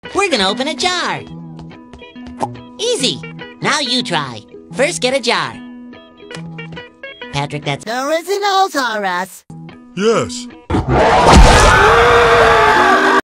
We're gonna open a jar. Easy. Now you try. First, get a jar. Patrick, that's... Therizinosaurus. Yes.